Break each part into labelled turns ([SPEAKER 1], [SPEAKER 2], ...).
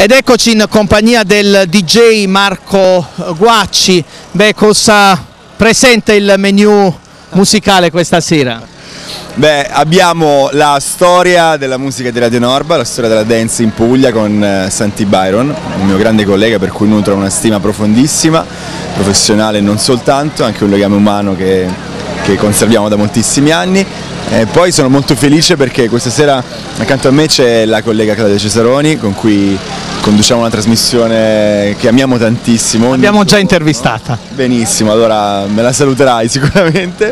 [SPEAKER 1] Ed eccoci in compagnia del DJ Marco Guacci. Beh, cosa presenta il menu musicale questa sera?
[SPEAKER 2] Beh, abbiamo la storia della musica di Radio Norba, la storia della dance in Puglia con Santi Byron, un mio grande collega per cui nutro una stima profondissima, professionale e non soltanto, anche un legame umano che conserviamo da moltissimi anni. Poi sono molto felice perché questa sera accanto a me c'è la collega Claudia Cesaroni, con cui conduciamo una trasmissione che amiamo tantissimo.
[SPEAKER 1] L'abbiamo già intervistata.
[SPEAKER 2] Benissimo, allora me la saluterai sicuramente.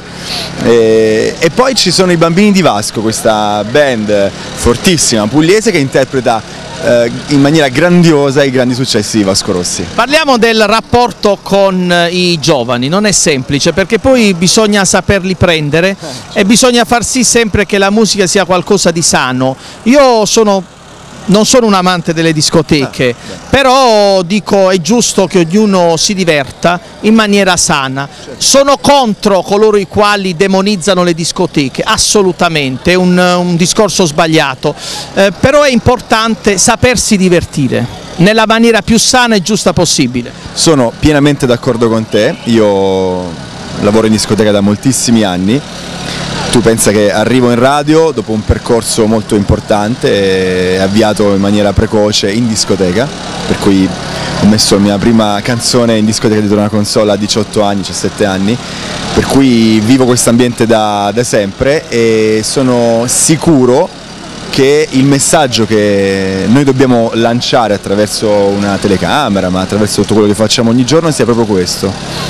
[SPEAKER 2] E poi ci sono i Bambini di Vasco, questa band fortissima pugliese che interpreta in maniera grandiosa i grandi successi di Vasco Rossi.
[SPEAKER 1] Parliamo del rapporto con i giovani, non è semplice perché poi bisogna saperli prendere e bisogna far sì sempre che la musica sia qualcosa di sano. Io non sono un amante delle discoteche, però dico è giusto che ognuno si diverta in maniera sana. Sono contro coloro i quali demonizzano le discoteche, assolutamente, è un discorso sbagliato, però è importante sapersi divertire nella maniera più sana e giusta possibile.
[SPEAKER 2] Sono pienamente d'accordo con te, io lavoro in discoteca da moltissimi anni. Tu pensa che arrivo in radio dopo un percorso molto importante, avviato in maniera precoce in discoteca, per cui ho messo la mia prima canzone in discoteca dietro una console a 18 anni, 17 anni, per cui vivo questo ambiente da sempre e sono sicuro che il messaggio che noi dobbiamo lanciare attraverso una telecamera, ma attraverso tutto quello che facciamo ogni giorno, sia proprio questo,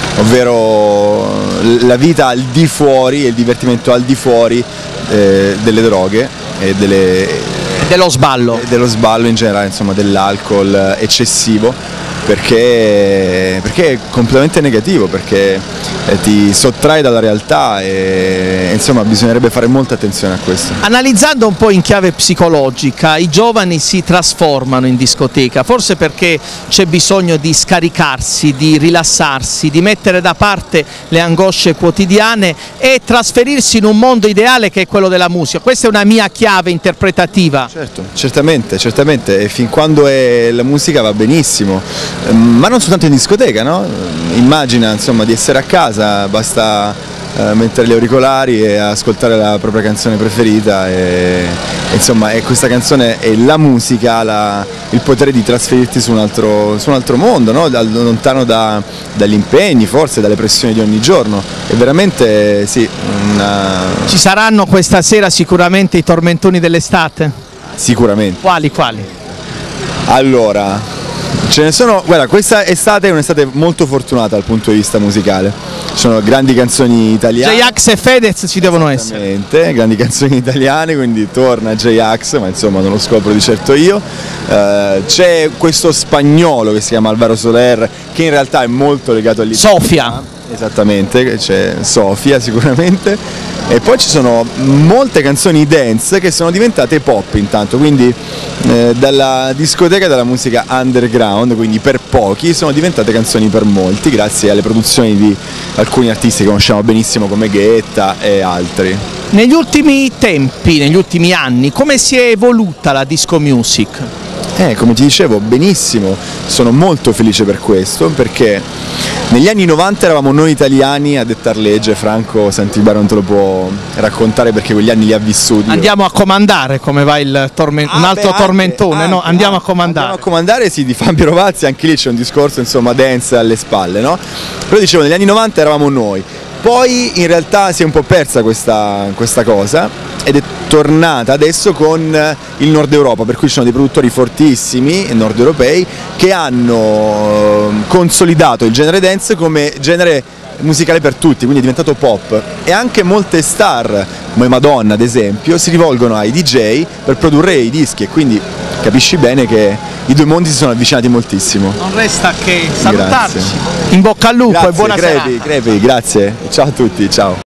[SPEAKER 2] ovvero la vita al di fuori e il divertimento al di fuori delle droghe e
[SPEAKER 1] dello sballo.
[SPEAKER 2] Dello sballo in generale, insomma, dell'alcol eccessivo, perché è completamente negativo, perché ti sottrae dalla realtà e insomma bisognerebbe fare molta attenzione a questo.
[SPEAKER 1] Analizzando un po' in chiave psicologica, i giovani si trasformano in discoteca, forse perché c'è bisogno di scaricarsi, di rilassarsi, di mettere da parte le angosce quotidiane e trasferirsi in un mondo ideale che è quello della musica. Questa è una mia chiave interpretativa.
[SPEAKER 2] Certo, certamente, e fin quando è la musica va benissimo, ma non soltanto in discoteca, no? Immagina insomma di essere a casa, basta mettere gli auricolari e ascoltare la propria canzone preferita e insomma questa canzone è la musica, il potere di trasferirti su un altro mondo, no? Lontano dagli impegni, forse dalle pressioni di ogni giorno. È veramente sì.
[SPEAKER 1] Ci saranno questa sera sicuramente i tormentoni dell'estate?
[SPEAKER 2] Sicuramente.
[SPEAKER 1] Quali?
[SPEAKER 2] Allora, ce ne sono, guarda, questa estate è un'estate molto fortunata dal punto di vista musicale. Ci sono grandi canzoni italiane.
[SPEAKER 1] J-Ax e Fedez ci devono essere.
[SPEAKER 2] Esattamente, grandi canzoni italiane, quindi torna J-Ax, ma insomma non lo scopro di certo io. C'è questo spagnolo che si chiama Alvaro Soler, che in realtà è molto legato all'Italia.
[SPEAKER 1] Sofia.
[SPEAKER 2] Esattamente, c'è Sofia sicuramente. E poi ci sono molte canzoni dance che sono diventate pop intanto, quindi dalla discoteca e dalla musica underground, quindi per pochi, sono diventate canzoni per molti, grazie alle produzioni di alcuni artisti che conosciamo benissimo come Guetta e altri.
[SPEAKER 1] Negli ultimi tempi, negli ultimi anni, come si è evoluta la disco music?
[SPEAKER 2] Come ti dicevo, benissimo, sono molto felice per questo, perché negli anni 90 eravamo noi italiani a dettar legge. Franco Santi Byron te lo può raccontare perché quegli anni li ha vissuti.
[SPEAKER 1] Andiamo a comandare, come va un altro tormentone, no? Andiamo a comandare.
[SPEAKER 2] Andiamo a comandare, sì, di Fabio Rovazzi, anche lì c'è un discorso, insomma, dance alle spalle, no? Però dicevo, negli anni 90 eravamo noi. Poi in realtà si è un po' persa questa cosa ed è tornata adesso con il Nord Europa, per cui ci sono dei produttori fortissimi nord europei che hanno consolidato il genere dance come genere musicale per tutti, quindi è diventato pop, e anche molte star come Madonna ad esempio si rivolgono ai DJ per produrre i dischi, e quindi capisci bene che i due mondi si sono avvicinati moltissimo.
[SPEAKER 1] Non resta che salutarci.
[SPEAKER 2] Grazie.
[SPEAKER 1] In bocca al lupo.
[SPEAKER 2] Grazie,
[SPEAKER 1] e buona serata.
[SPEAKER 2] Crepi, grazie, ciao a tutti, ciao.